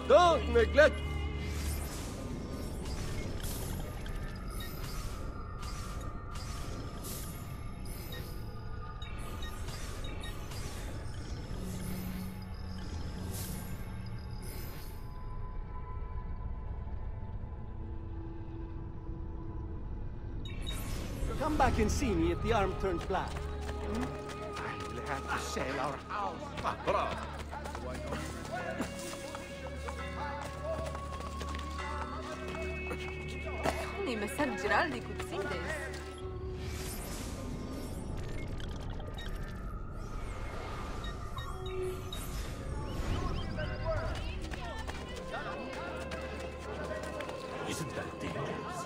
Don't neglect. Come back and see me if the arm turns black. Hmm? I will have to sell our house. Ah, bravo. Ni مسجل دي كوكسيدس. Isn't that dangerous?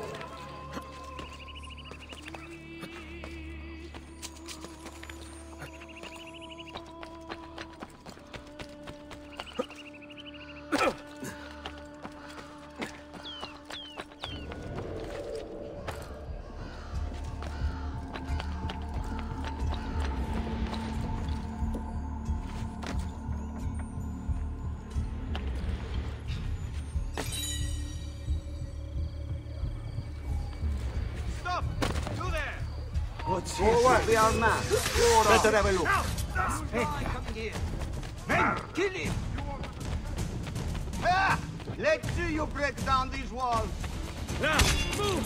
Forward, we are mad. Better have a look. Men, kill him! Ah! Let's see you break down these walls. Now, move!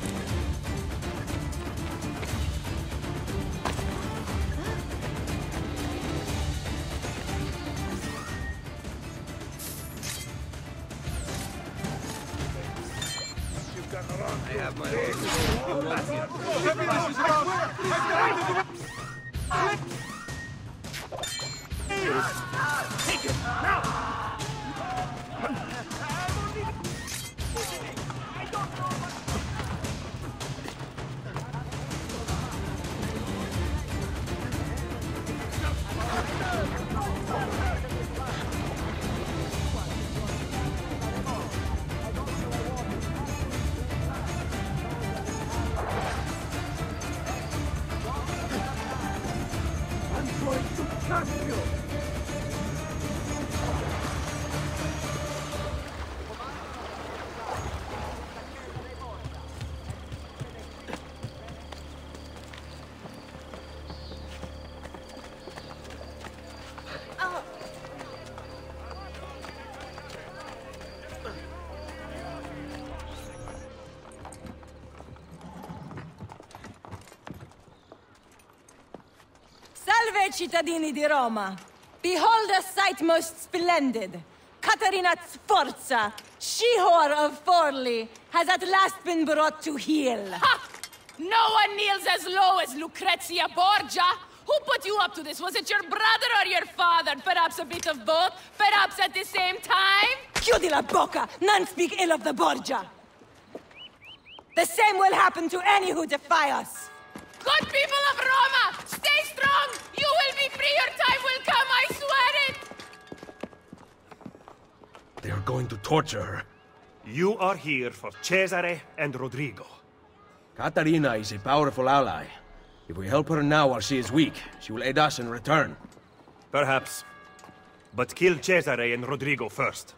I have my Take it, now! Salve, cittadini di Roma! Behold a sight most splendid! Caterina Sforza, she-whore of Forli, has at last been brought to heel. Ha! No one kneels as low as Lucrezia Borgia! Who put you up to this? Was it your brother or your father? Perhaps a bit of both? Perhaps at the same time? Chiudi la bocca! None speak ill of the Borgia! The same will happen to any who defy us! Good people of Roma! Stay strong! You will be free! Your time will come, I swear it! They are going to torture her. You are here for Cesare and Rodrigo. Caterina is a powerful ally. If we help her now while she is weak, she will aid us in return. Perhaps. But kill Cesare and Rodrigo first.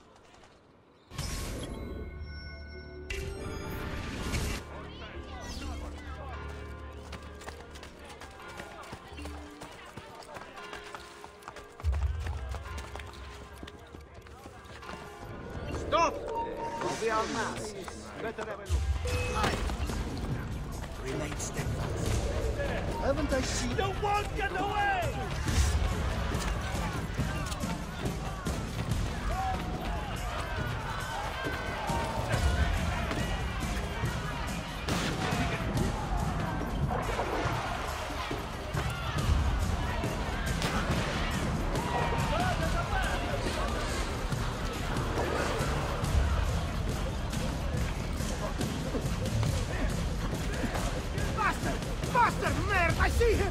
Stop! We are mad. Better have a look. Remain steadfast. Haven't I seen? You won't get away! Faster, merde! I see him!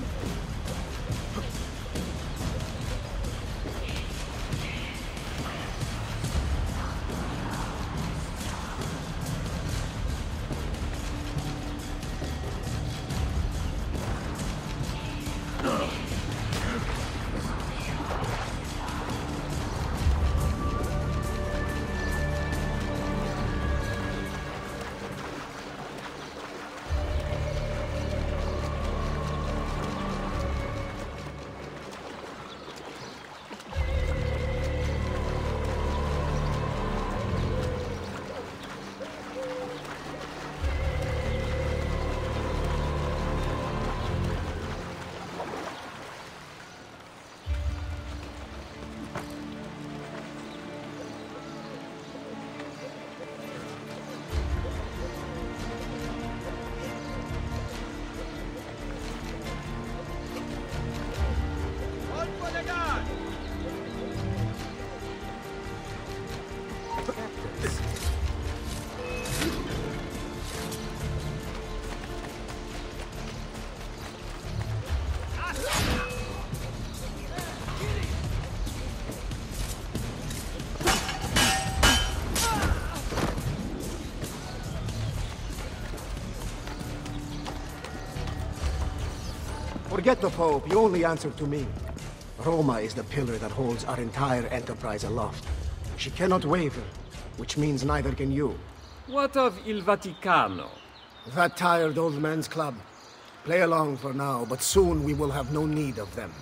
Forget the Pope, you only answer to me. Roma is the pillar that holds our entire enterprise aloft. She cannot waver, which means neither can you. What of Il Vaticano? That tired old man's club. Play along for now, but soon we will have no need of them.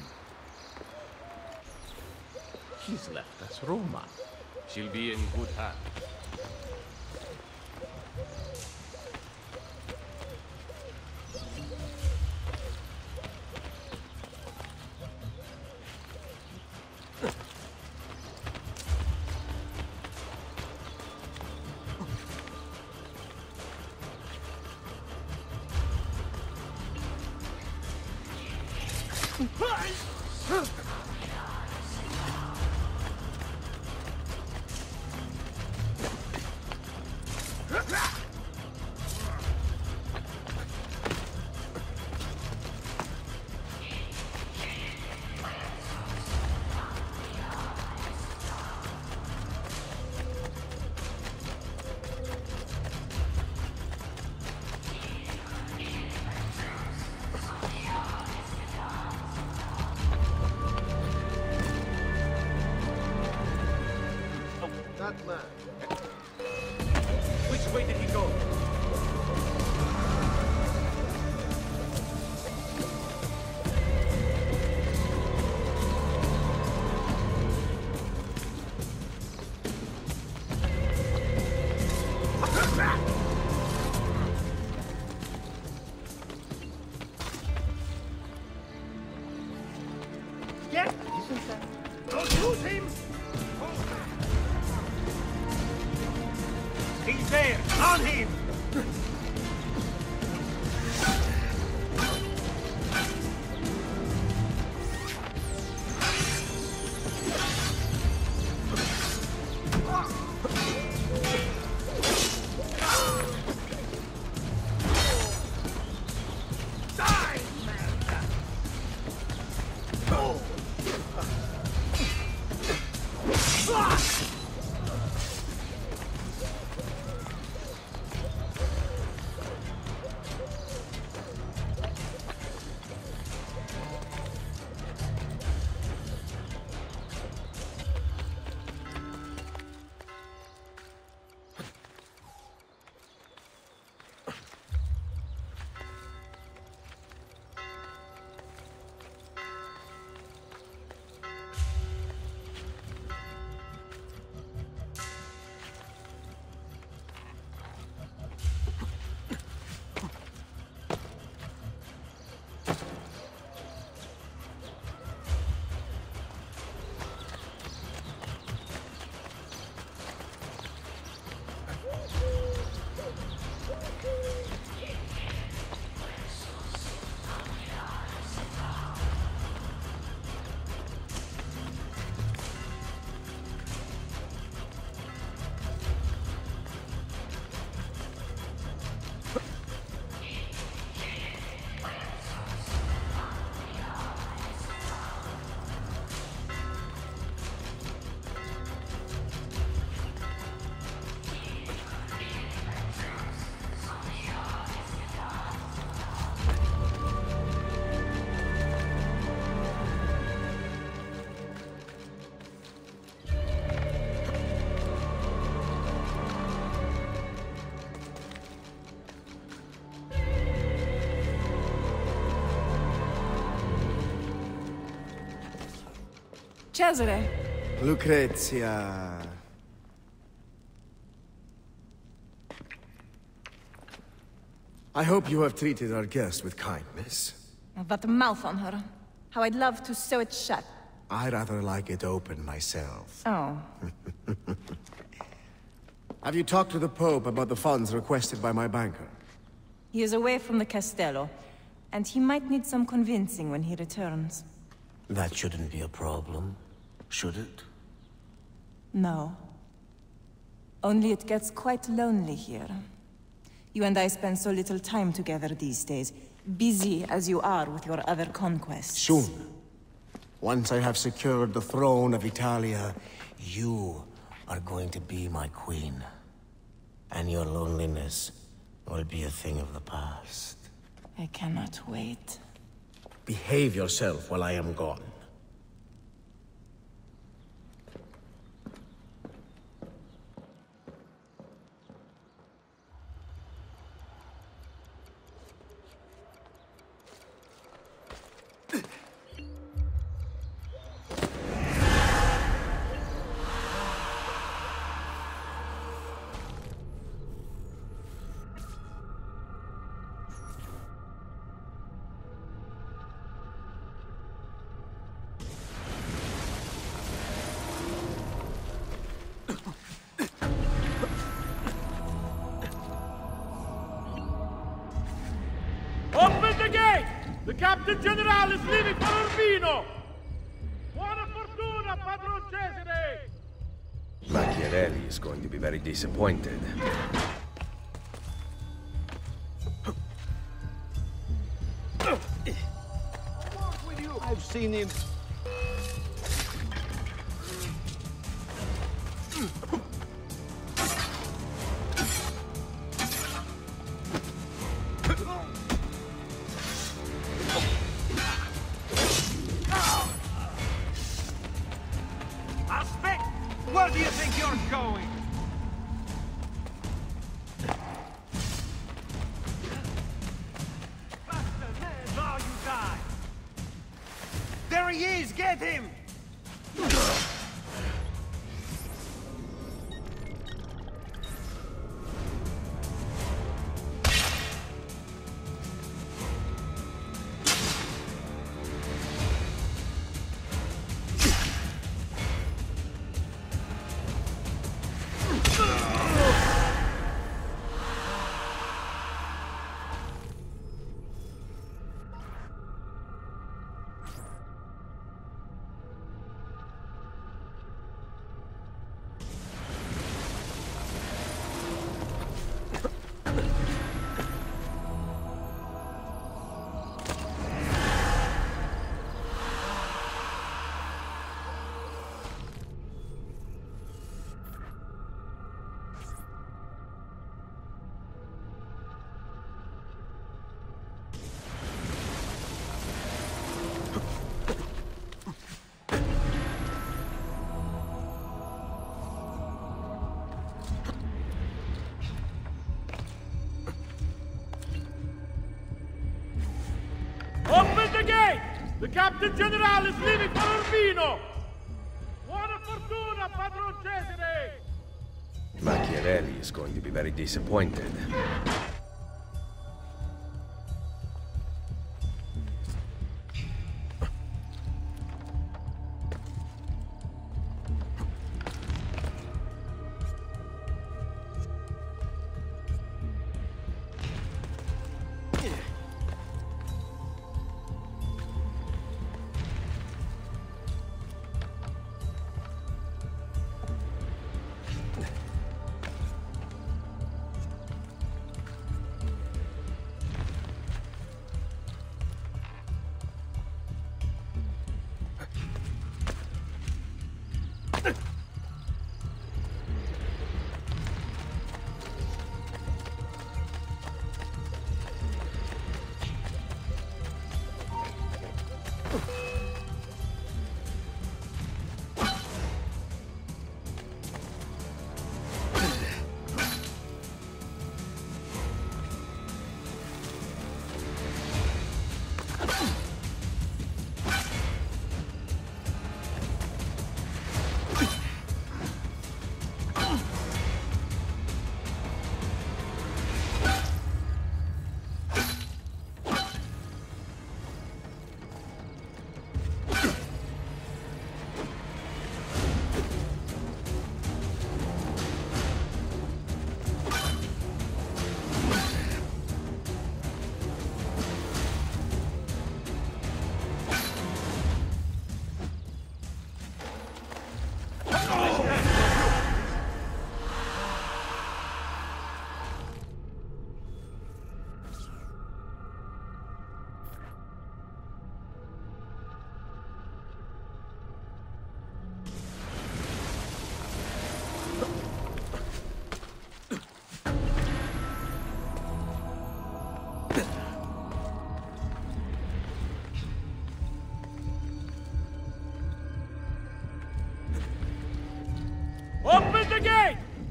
He's left us Roma. She'll be in good hands. That man. Which way did he go? Yes! Don't lose him! He's there! On him! Cesare. Lucrezia. I hope you have treated our guest with kindness. That mouth on her. How I'd love to sew it shut. I rather like it open myself. Oh. Have you talked to the Pope about the funds requested by my banker? He is away from the Castello, and he might need some convincing when he returns. That shouldn't be a problem, should it? No. Only it gets quite lonely here. You and I spend so little time together these days, busy as you are with your other conquests. Soon. Once I have secured the throne of Italia, You are going to be my queen. And your loneliness will be a thing of the past. I cannot wait. Behave yourself while I am gone. Open the gate! The Captain General is leaving for Urbino! Buona fortuna, Padron Cesare! Machiavelli is going to be very disappointed. I've seen him. Where do you think you're going? Faster, man, now you die! There he is! Get him! Open the gate! The Captain General is leaving for Urbino! Buona fortuna, Padron Cesare! Machiavelli is going to be very disappointed.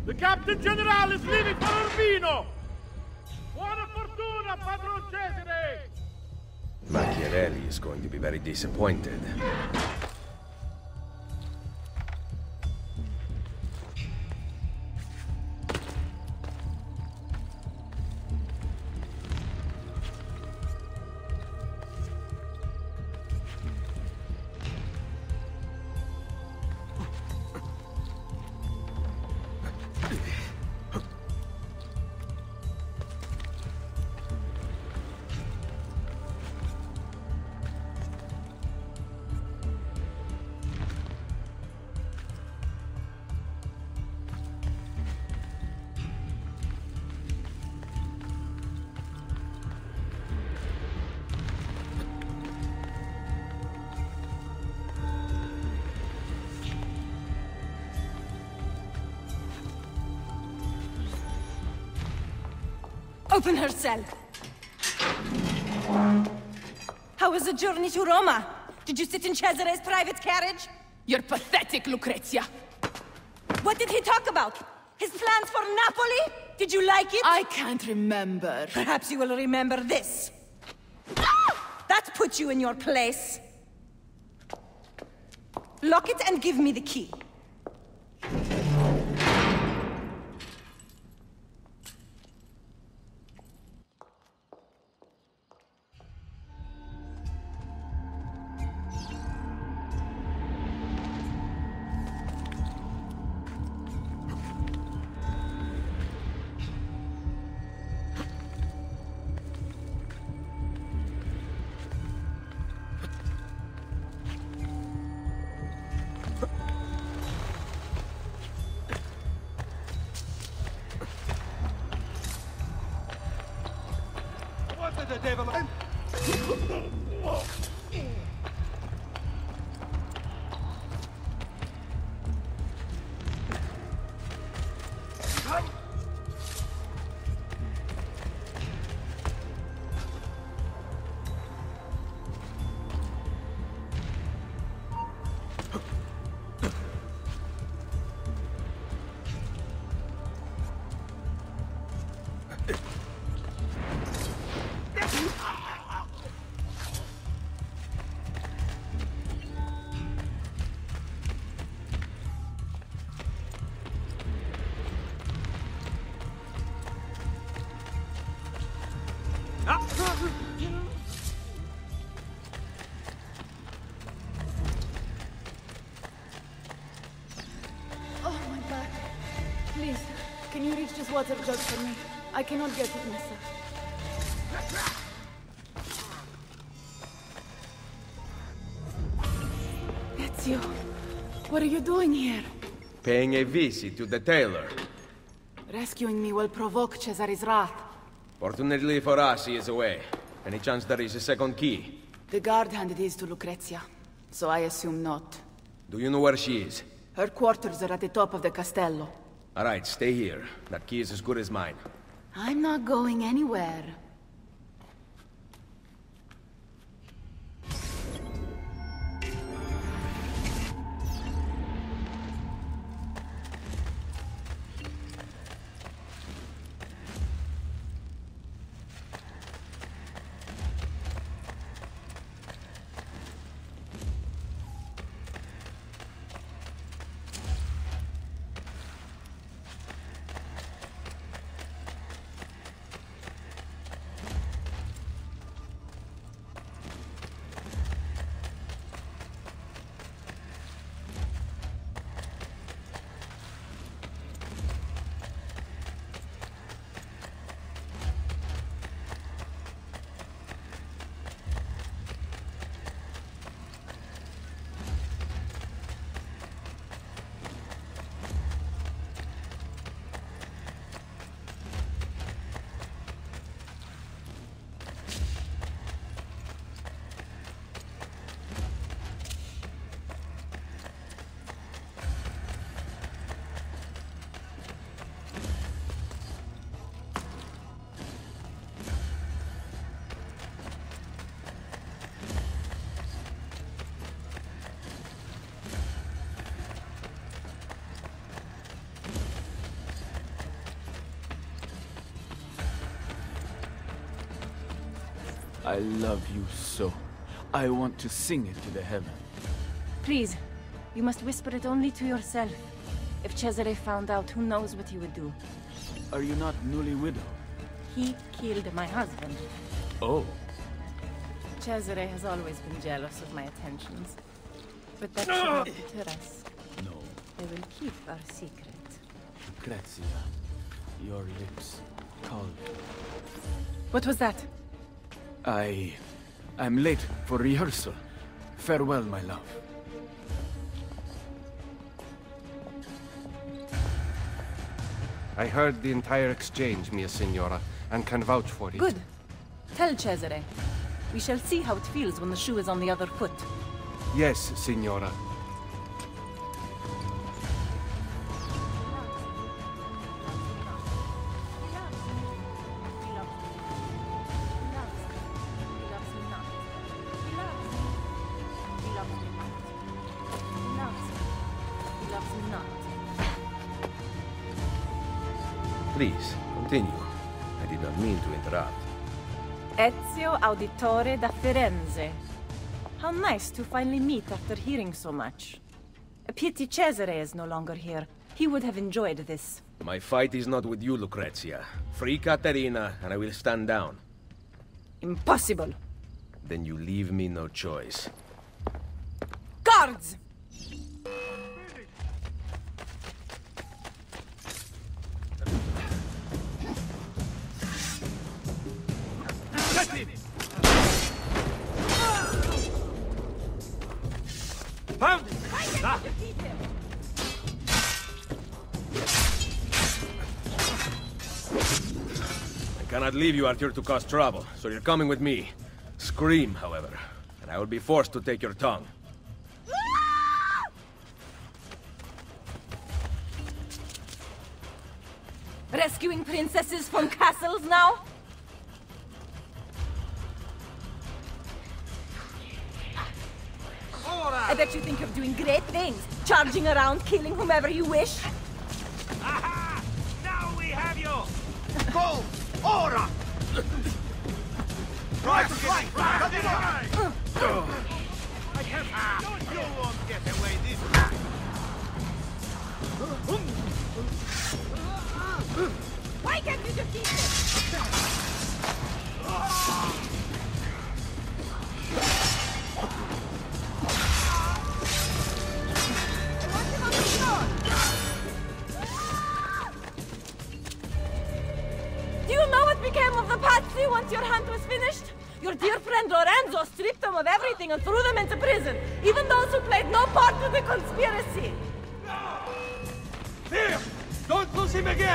The Captain General is leaving for Urbino! Buona fortuna, Padron Cesare! Machiavelli is going to be very disappointed. Open her cell. How was the journey to Roma? Did you sit in Cesare's private carriage? You're pathetic, Lucrezia. What did he talk about? His plans for Napoli? Did you like it? I can't remember. Perhaps you will remember this. That puts you in your place. Lock it and give me the key. What the devil? Oh, my back. Please, can you reach this water jug for me? I cannot get it myself. Ezio, what are you doing here? Paying a visit to the tailor. Rescuing me will provoke Cesare's wrath. Fortunately for us, he is away. Any chance there is a second key? The guard handed his to Lucrezia, so I assume not. Do you know where she is? Her quarters are at the top of the castello. All right, stay here. That key is as good as mine. I'm not going anywhere. I love you so. I want to sing it to the heaven. Please, you must whisper it only to yourself. If Cesare found out, who knows what he would do. Are you not newly widowed? He killed my husband. Oh. Cesare has always been jealous of my attentions. But that should not deter us. No. I will keep our secret. Lucrezia, your lips call me. What was that? I'm late for rehearsal. Farewell, my love. I heard the entire exchange, mia signora, and can vouch for it. Good. Tell Cesare. We shall see how it feels when the shoe is on the other foot. Yes, signora. Please, continue. I did not mean to interrupt. Ezio Auditore da Firenze. How nice to finally meet after hearing so much. A pity Cesare is no longer here. He would have enjoyed this. My fight is not with you, Lucrezia. Free Caterina, and I will stand down. Impossible. Then you leave me no choice. Guards! Found it! I cannot leave you out here to cause trouble, so you're coming with me. Scream, however, and I will be forced to take your tongue. Rescuing princesses from castles now? I bet you think you're doing great things, charging around, killing whomever you wish. Aha! Now we have you! Go! Ora! Right! I can't... You won't get away this time! Why can't you defeat him? Do you know what became of the Pazzi once your hunt was finished? Your dear friend Lorenzo stripped them of everything and threw them into prison, even those who played no part in the conspiracy. Here! Don't lose him again!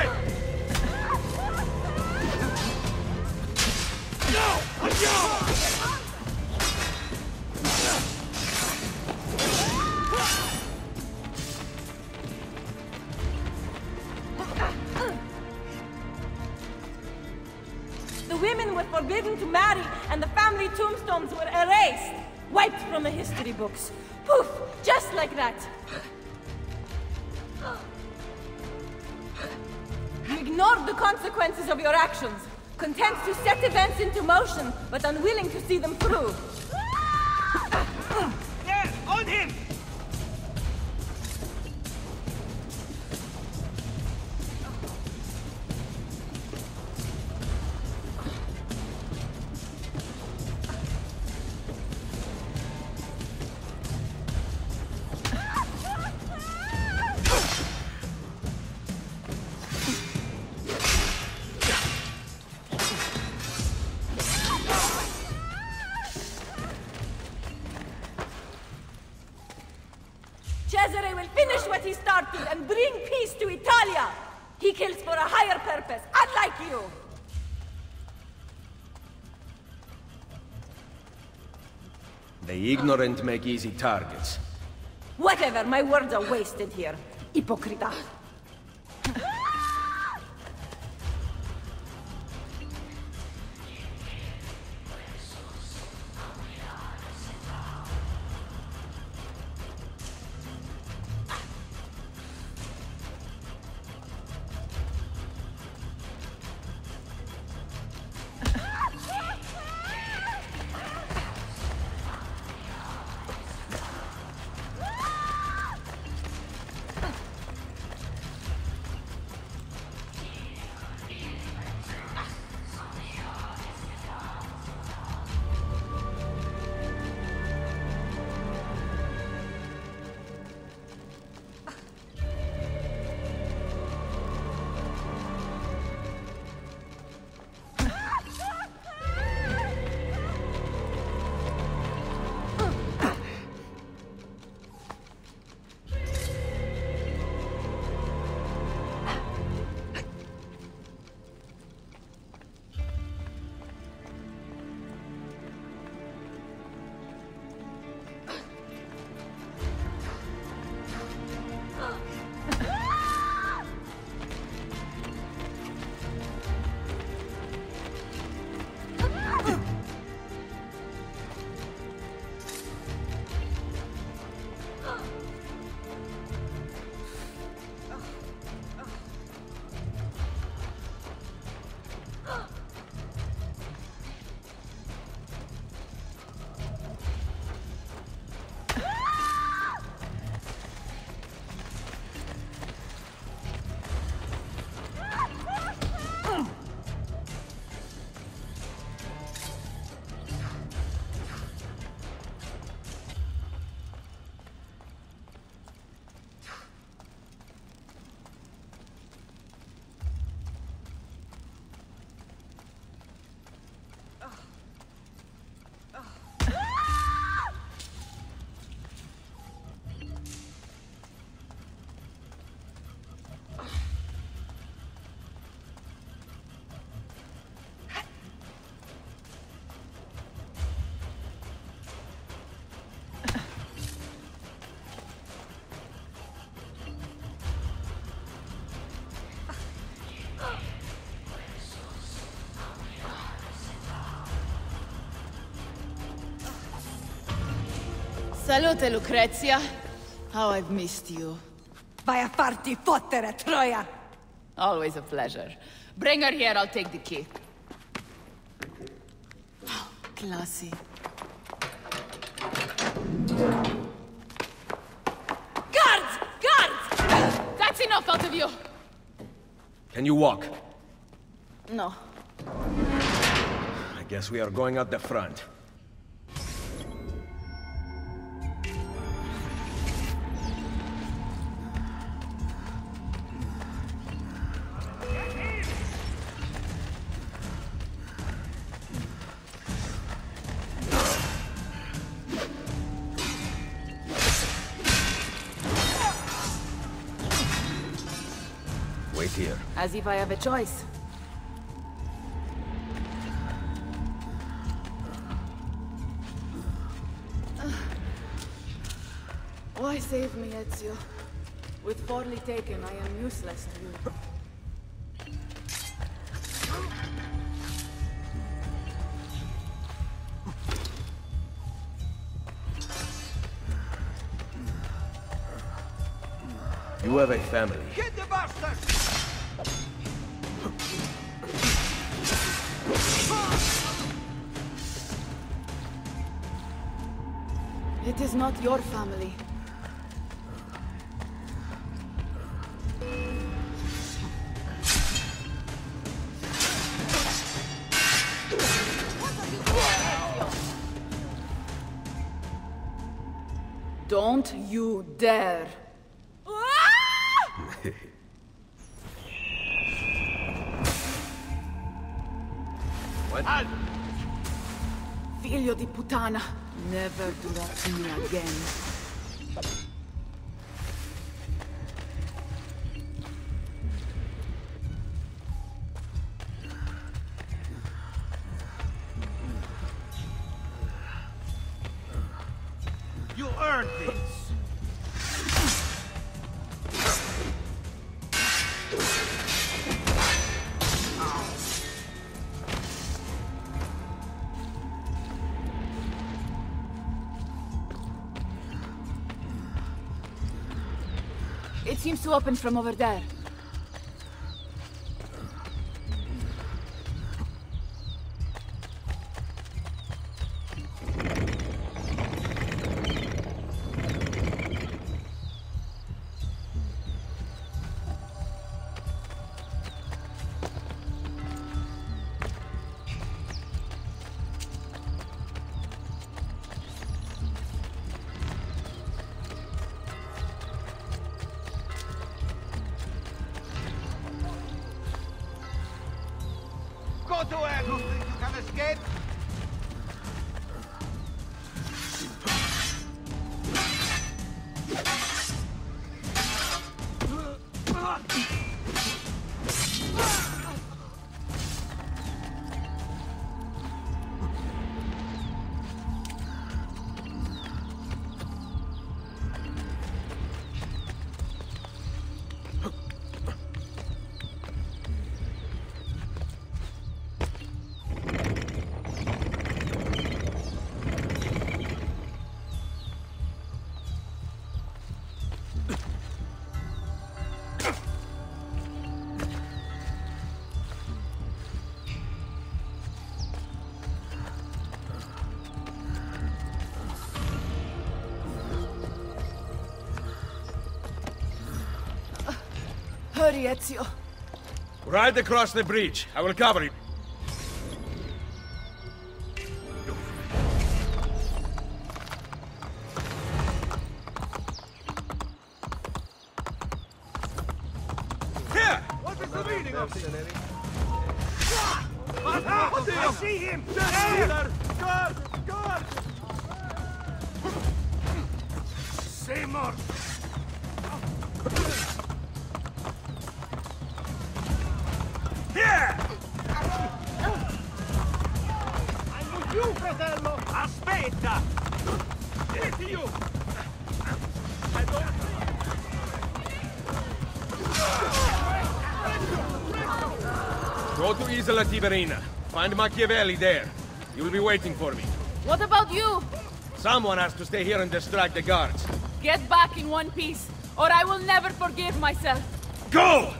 No! Adios! The women were forbidden to marry, and the family tombstones were erased, wiped from the history books. Poof! Just like that. You ignored the consequences of your actions, content to set events into motion, but unwilling to see them through. There! On him! Cesare will finish what he started and bring peace to Italia! He kills for a higher purpose, unlike you! The ignorant make easy targets. Whatever, my words are wasted here. Hypocrita. Salute, Lucrezia. How I've missed you. Vai a farti fottere, Troia! Always a pleasure. Bring her here, I'll take the key. Oh, classy. Guards! Guards! That's enough out of you! Can you walk? No. I guess we are going out the front. Wait here. As if I have a choice. Why save me, Ezio? With Forli taken, I am useless to you. You have a family. Get the bastards! It is not your family. Don't you dare! What? Figlio di puttana! Never do that to me again. You earned this! It seems to open from over there. Go to hell! You think you can escape? Hurry, Ezio. Ride across the bridge. I will cover you. Here! What is the meaning of this? I see him! There! Guard! Guard! Seymour! Here! I'm with you, fratello! Aspetta! With you! I don't... Go to Isola Tiberina. Find Machiavelli there. He will be waiting for me. What about you? Someone has to stay here and distract the guards. Get back in one piece, or I will never forgive myself. Go!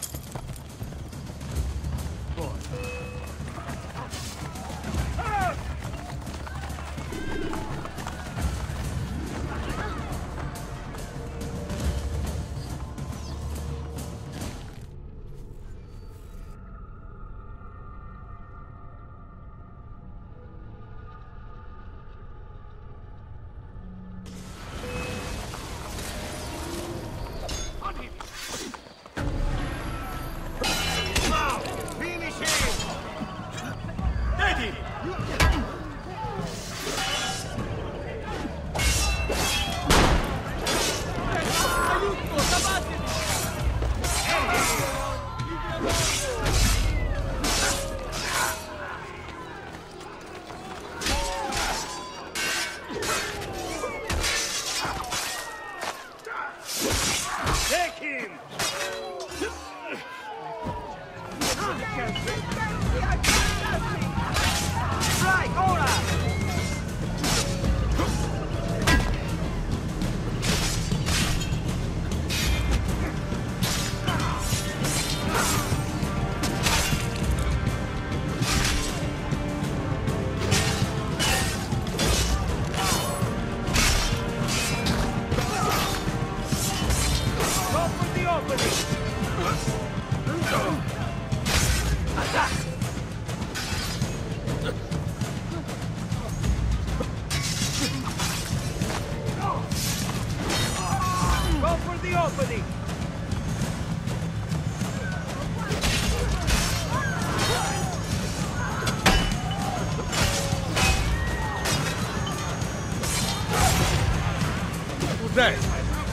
That?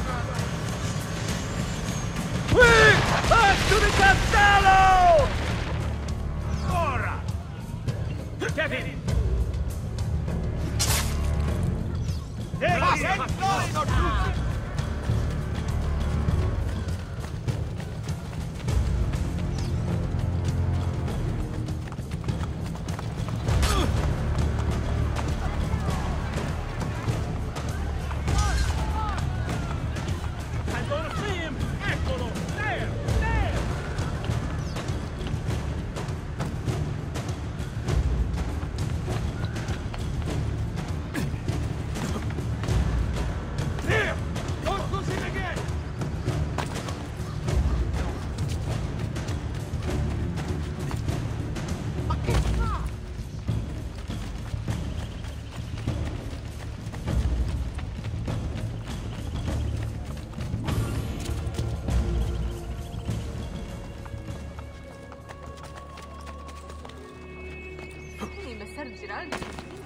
Quick! Back to the castello! Ora! Kevin! messer Giraldi.